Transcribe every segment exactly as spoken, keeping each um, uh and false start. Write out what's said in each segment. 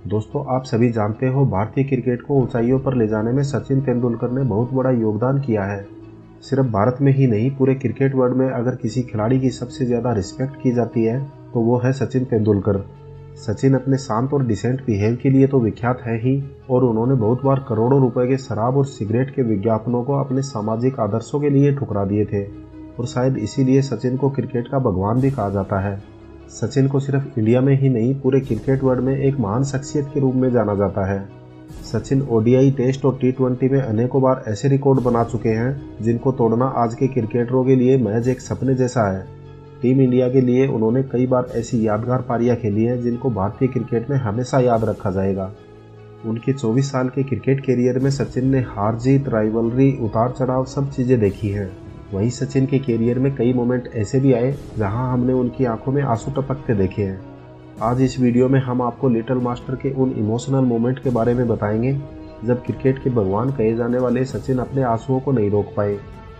दोस्तों, आप सभी जानते हो भारतीय क्रिकेट को ऊंचाइयों पर ले जाने में सचिन तेंदुलकर ने बहुत बड़ा योगदान किया है। सिर्फ भारत में ही नहीं, पूरे क्रिकेट वर्ल्ड में अगर किसी खिलाड़ी की सबसे ज़्यादा रिस्पेक्ट की जाती है तो वो है सचिन तेंदुलकर। सचिन अपने शांत और डिसेंट बिहेव के लिए तो विख्यात है ही, और उन्होंने बहुत बार करोड़ों रुपए के शराब और सिगरेट के विज्ञापनों को अपने सामाजिक आदर्शों के लिए ठुकरा दिए थे, और शायद इसीलिए सचिन को क्रिकेट का भगवान भी कहा जाता है। सचिन को सिर्फ इंडिया में ही नहीं, पूरे क्रिकेट वर्ल्ड में एक महान शख्सियत के रूप में जाना जाता है। सचिन ओडीआई, टेस्ट और टी ट्वेंटी में अनेकों बार ऐसे रिकॉर्ड बना चुके हैं जिनको तोड़ना आज के क्रिकेटरों के लिए महज एक सपने जैसा है। टीम इंडिया के लिए उन्होंने कई बार ऐसी यादगार पारियां खेली हैं जिनको भारतीय क्रिकेट में हमेशा याद रखा जाएगा। उनके चौबीस साल के क्रिकेट कैरियर में सचिन ने हार जीत, राइवलरी, उतार चढ़ाव सब चीज़ें देखी हैं। वहीं सचिन के कैरियर में कई मोमेंट ऐसे भी आए जहां हमने उनकी आंखों में आंसू टपकते देखे हैं। आज इस वीडियो में हम आपको लिटिल मास्टर के उन इमोशनल मोमेंट के बारे में बताएंगे जब क्रिकेट के भगवान कहे जाने वाले सचिन अपने आंसुओं को नहीं रोक पाए।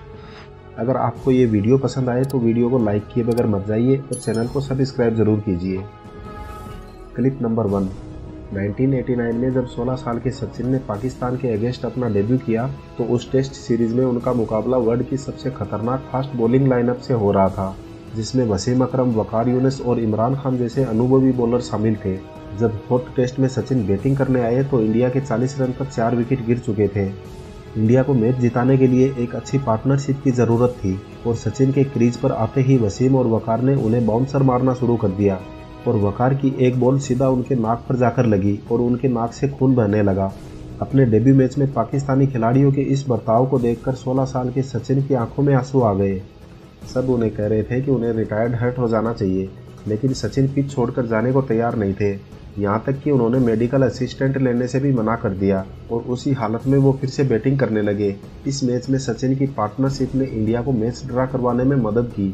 अगर आपको ये वीडियो पसंद आए तो वीडियो को लाइक किए बगैर मत जाइए और चैनल को सब्सक्राइब जरूर कीजिए। Clip number one. Nineteen eighty nine में जब सोलह साल के सचिन ने पाकिस्तान के अगेंस्ट अपना डेब्यू किया तो उस टेस्ट सीरीज में उनका मुकाबला वर्ल्ड की सबसे खतरनाक फास्ट बॉलिंग लाइनअप से हो रहा था, जिसमें वसीम अकरम, वकार यूनिस और इमरान खान जैसे अनुभवी बॉलर शामिल थे। जब फोर्थ टेस्ट में सचिन बैटिंग करने आए तो इंडिया के चालीस रन पर चार विकेट गिर चुके थे। इंडिया को मैच जिताने के लिए एक अच्छी पार्टनरशिप की ज़रूरत थी, और सचिन के क्रीज पर आते ही वसीम और वकार ने उन्हें बाउंसर मारना शुरू कर दिया, और वकार की एक बॉल सीधा उनके नाक पर जाकर लगी और उनके नाक से खून बहने लगा। अपने डेब्यू मैच में पाकिस्तानी खिलाड़ियों के इस बर्ताव को देखकर सोलह साल के सचिन की आंखों में आंसू आ गए। सब उन्हें कह रहे थे कि उन्हें रिटायर्ड हर्ट हो जाना चाहिए, लेकिन सचिन पिच छोड़कर जाने को तैयार नहीं थे। यहाँ तक कि उन्होंने मेडिकल असिस्टेंट लेने से भी मना कर दिया, और उसी हालत में वो फिर से बैटिंग करने लगे। इस मैच में सचिन की पार्टनरशिप ने इंडिया को मैच ड्रा करवाने में मदद की।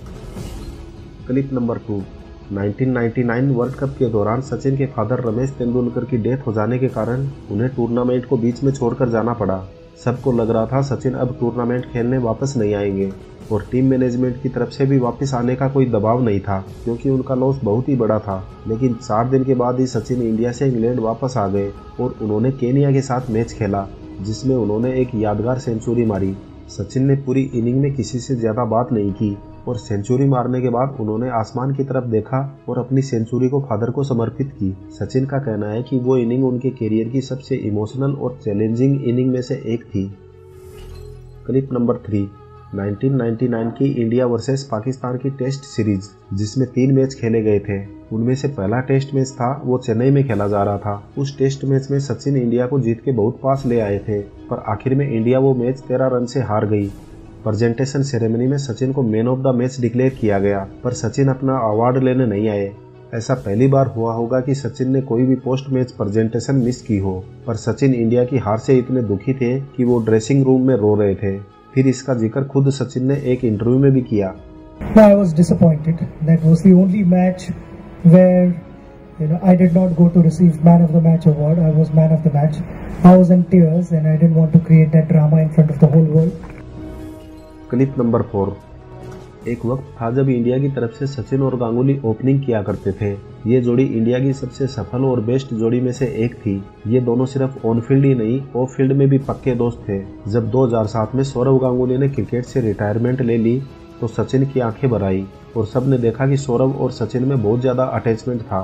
Clip number two. Nineteen ninety nine world cup के दौरान सचिन के फादर रमेश तेंदुलकर की डेथ हो जाने के कारण उन्हें टूर्नामेंट को बीच में छोड़कर जाना पड़ा। सबको लग रहा था सचिन अब टूर्नामेंट खेलने वापस नहीं आएंगे, और टीम मैनेजमेंट की तरफ से भी वापस आने का कोई दबाव नहीं था क्योंकि उनका लॉस बहुत ही बड़ा था। लेकिन चार दिन के बाद ही सचिन इंडिया से इंग्लैंड वापस आ गए और उन्होंने केनिया के साथ मैच खेला, जिसमें उन्होंने एक यादगार सेंचुरी मारी। सचिन ने पूरी इनिंग में किसी से ज़्यादा बात नहीं की, और सेंचुरी मारने के बाद उन्होंने आसमान की तरफ देखा और अपनी सेंचुरी को फादर को समर्पित की। सचिन का कहना है कि वो इनिंग उनके करियर की सबसे इमोशनल और चैलेंजिंग इनिंग में से एक थी। Clip number three. Nineteen ninety nine की इंडिया वर्सेस पाकिस्तान की टेस्ट सीरीज, जिसमें तीन मैच खेले गए थे, उनमें से पहला टेस्ट मैच था वो चेन्नई में खेला जा रहा था। उस टेस्ट मैच में सचिन इंडिया को जीत के बहुत पास ले आए थे, पर आखिर में इंडिया वो मैच तेरह रन से हार गई। प्रेजेंटेशन सेरेमनी में सचिन को man of the match declare किया गया, पर सचिन अपना अवार्ड लेने नहीं आए। ऐसा पहली बार हुआ होगा कि सचिन ने कोई भी पोस्ट मैच प्रेजेंटेशन मिस की हो, पर सचिन इंडिया की हार से इतने दुखी थे कि वो ड्रेसिंग रूम में रो रहे थे। फिर इसका जिक्र खुद सचिन ने एक इंटरव्यू में भी किया। I was disappointed. That was the only match where you know I did not go to receive man of the match award. I was man of the match. I was in tears and I didn't want to create that drama in front of the whole world. Clip number four. एक वक्त था जब India की तरफ से सचिन और Ganguly opening किया करते थे। ये जोड़ी इंडिया की सबसे सफल और बेस्ट जोड़ी में से एक थी। ये दोनों सिर्फ ऑन फील्ड ही नहीं, ऑफ फील्ड में भी पक्के दोस्त थे। जब दो हज़ार सात में सौरव गांगुली ने क्रिकेट से रिटायरमेंट ले ली तो सचिन की आंखें भर आई, और सब ने देखा कि सौरव और सचिन में बहुत ज़्यादा अटैचमेंट था।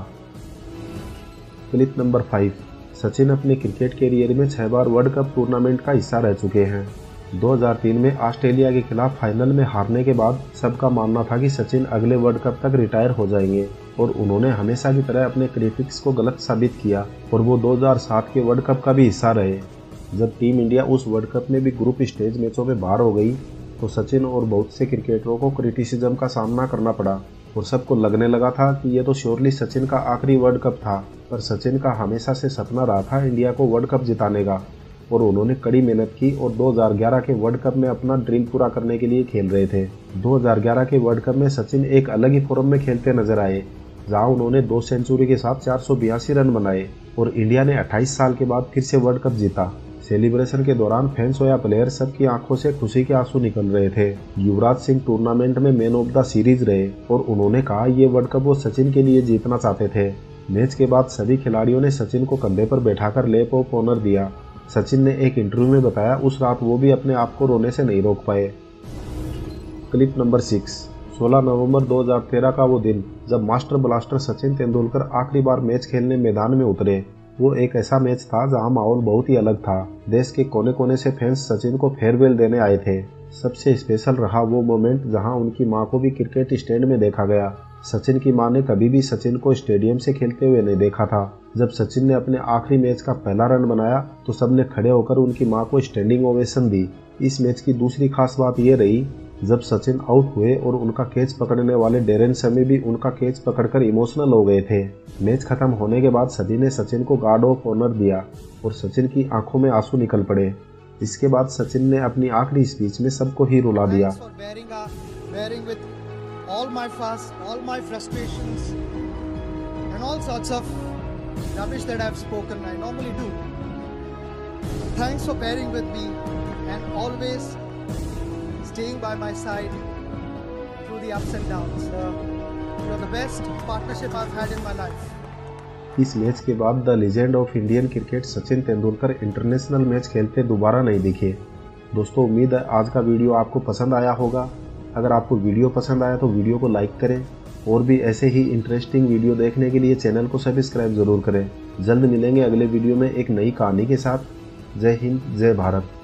Clip number five. सचिन अपने क्रिकेट कैरियर में छह बार वर्ल्ड कप टूर्नामेंट का हिस्सा रह चुके हैं। दो हज़ार तीन में ऑस्ट्रेलिया के खिलाफ फाइनल में हारने के बाद सबका मानना था कि सचिन अगले वर्ल्ड कप तक रिटायर हो जाएंगे, और उन्होंने हमेशा की तरह अपने क्रिटिक्स को गलत साबित किया, और वो दो हज़ार सात के वर्ल्ड कप का भी हिस्सा रहे। जब टीम इंडिया उस वर्ल्ड कप में भी ग्रुप स्टेज मैचों में बाहर हो गई तो सचिन और बहुत से क्रिकेटरों को क्रिटिसिज्म का सामना करना पड़ा, और सबको लगने लगा था कि ये तो श्योरली सचिन का आखिरी वर्ल्ड कप था। पर सचिन का हमेशा से सपना रहा था इंडिया को वर्ल्ड कप जिताने का, और उन्होंने कड़ी मेहनत की और दो हज़ार ग्यारह के वर्ल्ड कप में अपना ड्रीम पूरा करने के लिए खेल रहे थे। दो हज़ार ग्यारह के वर्ल्ड कप में सचिन एक अलग ही फॉर्म में खेलते नजर आए, जहां उन्होंने दो सेंचुरी के साथ चार सौ बयासी रन बनाए, और इंडिया ने अट्ठाईस साल के बाद फिर से वर्ल्ड कप जीता। सेलिब्रेशन के दौरान फैंस या प्लेयर सबकी आंखों से खुशी के आंसू निकल रहे थे। युवराज सिंह टूर्नामेंट में मैन ऑफ द सीरीज रहे, और उन्होंने कहा ये वर्ल्ड कप वो सचिन के लिए जीतना चाहते थे। मैच के बाद सभी खिलाड़ियों ने सचिन को कंधे पर बैठाकर लैप ऑफ ऑनर दिया। सचिन ने एक इंटरव्यू में बताया उस रात वो भी अपने आप को रोने से नहीं रोक पाए। Clip number six. सोलह नवंबर दो हज़ार तेरह का वो दिन जब मास्टर ब्लास्टर सचिन तेंदुलकर आखिरी बार मैच खेलने मैदान में उतरे। वो एक ऐसा मैच था जहां माहौल बहुत ही अलग था। देश के कोने कोने से फैंस सचिन को फेयरवेल देने आए थे। सबसे स्पेशल रहा वो मोमेंट जहां उनकी मां को भी क्रिकेट स्टैंड में देखा गया। सचिन की मां ने कभी भी सचिन को स्टेडियम से खेलते हुए नहीं देखा था। जब सचिन ने अपने आखिरी मैच का पहला रन बनाया तो सबने खड़े होकर उनकी मां को स्टैंडिंग ओवेशन दी। इस मैच की दूसरी खास बात ये रही जब सचिन आउट हुए और उनका कैच पकड़ने वाले डेरेन शमी भी उनका कैच पकड़कर इमोशनल हो गए थे। मैच खत्म होने के बाद सभी ने सचिन को गार्ड ऑफ ऑनर दिया और सचिन की आंखों में आंसू निकल पड़े। इसके बाद सचिन ने अपनी आखिरी स्पीच में सबको ही रुला दिया। Staying by my side through the ups and downs. Uh, you're the best partnership I've had in my life. इस मैच के बाद the legend of Indian cricket Sachin Tendulkar international match खेलते दोबारा नहीं दिखे। दोस्तों उम्मीद है आज का वीडियो आपको पसंद आया होगा। अगर आपको वीडियो पसंद आया तो वीडियो को लाइक करें और भी ऐसे ही इंटरेस्टिंग वीडियो देखने के लिए चैनल को सब्सक्राइब जरूर करें। जल्द मिलेंगे अगले वीडियो में एक नई कहानी के साथ। जय हिंद, जय भारत।